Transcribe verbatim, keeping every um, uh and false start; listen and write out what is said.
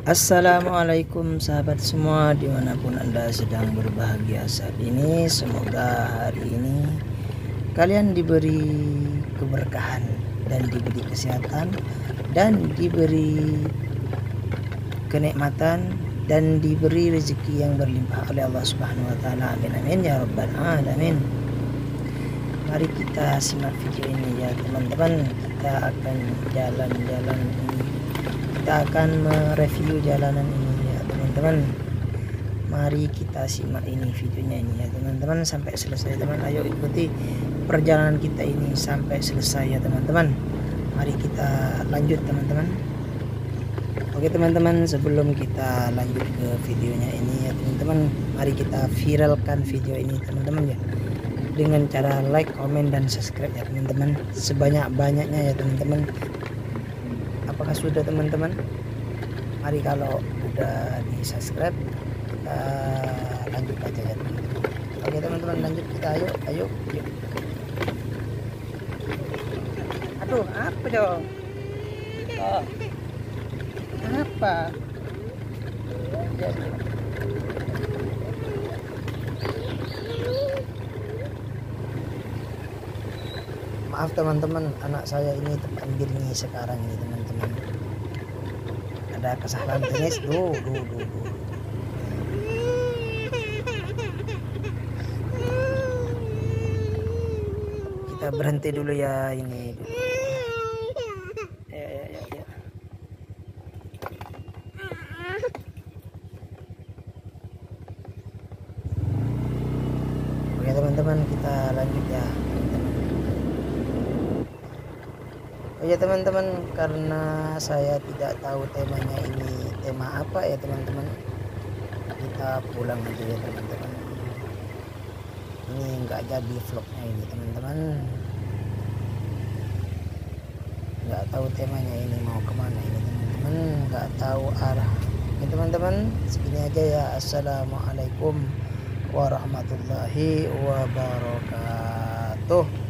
Assalamualaikum sahabat semua dimanapun anda sedang berbahagia saat ini. Semoga hari ini kalian diberi keberkahan dan diberi kesehatan dan diberi kenikmatan dan diberi rezeki yang berlimpah oleh Allah Subhanahu wa taala. Amin amin ya rabbal alamin. Mari kita simak video ini ya teman-teman. Kita akan jalan-jalan ini. Kita akan mereview jalanan ini ya teman-teman. Mari kita simak ini videonya ini ya teman-teman sampai selesai teman. Ayo ikuti perjalanan kita ini sampai selesai ya teman-teman. Mari kita lanjut teman-teman. Oke teman-teman, sebelum kita lanjut ke videonya ini ya teman-teman, mari kita viralkan video ini teman-teman ya, dengan cara like, komen, dan subscribe ya teman-teman, sebanyak-banyaknya ya teman-teman. Apakah sudah teman-teman? Mari kalau udah di subscribe kita lanjut aja ya teman-teman. Oke teman-teman, lanjut kita, ayo ayo yuk. Aduh, apa dong? Oh, apa? Ya, maaf teman-teman, anak saya ini tempat dirinya sekarang ini teman-teman. Ada kesalahan teknis. Duh, duh, duh, duh. Kita berhenti dulu ya ini. Dulu. Ya, ya, ya, ya. Oke teman-teman, kita lanjut ya teman-teman. Oh ya teman-teman, karena saya tidak tahu temanya ini tema apa ya teman-teman, kita pulang aja ya teman-teman. Ini nggak jadi vlognya ini teman-teman, nggak tahu temanya ini mau kemana ini teman-teman, nggak tahu arah. Oke teman-teman, segini aja ya. Assalamualaikum warahmatullahi wabarakatuh.